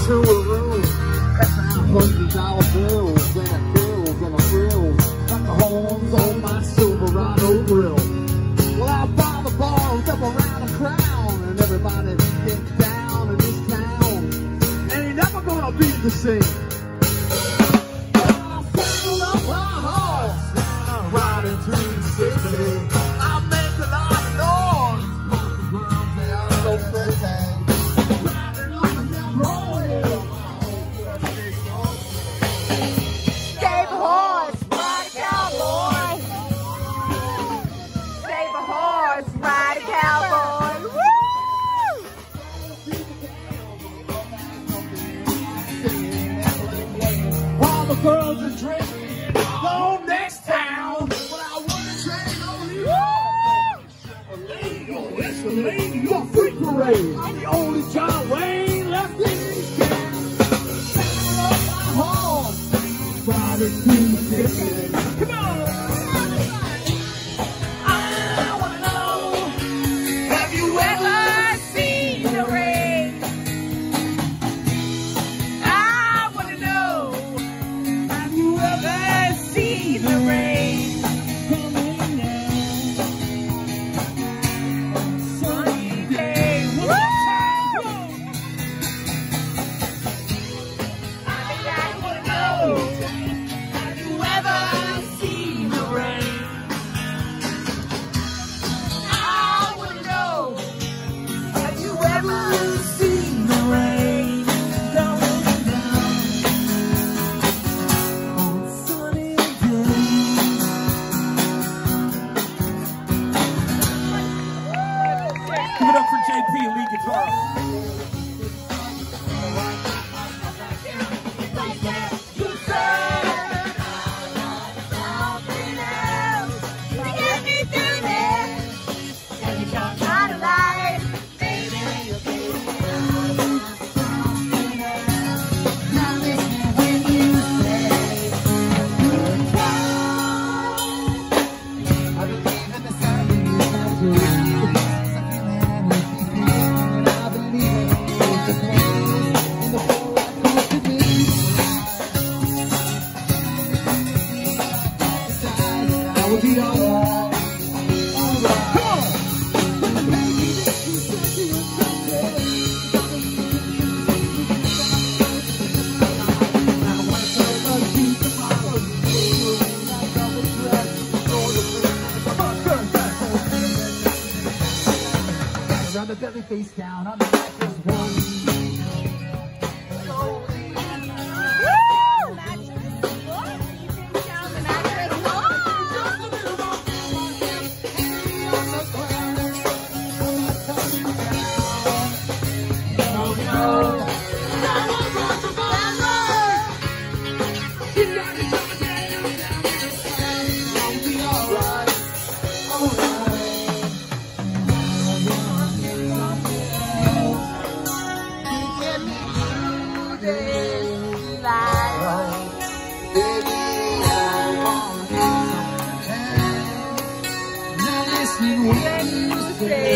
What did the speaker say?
to a room, passing out $100 bills and bills and a thrills, like the horns on my Silverado grill. Well, out by the bars, up around the crown, and everybody gets down in this town. Ain't never gonna be the same. Riding through the city, I make a lot of noise. Most of the girls, they are so pretty. Riding on the road. Save a horse, ride a cowboy. Save a horse, ride a cowboy. Woo! All the girls are drinking, go next town. But I wouldn't say no illegal. It's illegal freak parade. I'm the only John Wayne left in this town. Saddle up my horse, riding through the city. Come on. I wanna know, have you ever seen the rain? I wanna know, have you ever seen the rain? Coming down on a sunny day. Woo! I wanna know, have you ever seen the rain? I wanna know, have you ever seen the rain going down on sunny days? Give it up for JP, lead guitar. You said something else to get me through this. Tell me you're not alive, baby. Now listen when you say goodbye. I believe in the sound of you, sound of you. I believe in the place in the whole I want to be. I will be alright. Alright. Come on! Maybe this is something or something. I want to say love you tomorrow. Like I was dressed. Around the belly face down on the mattress one. Woo! Mattress. What? You think down the mattress? Oh no! I'll be alright. When you say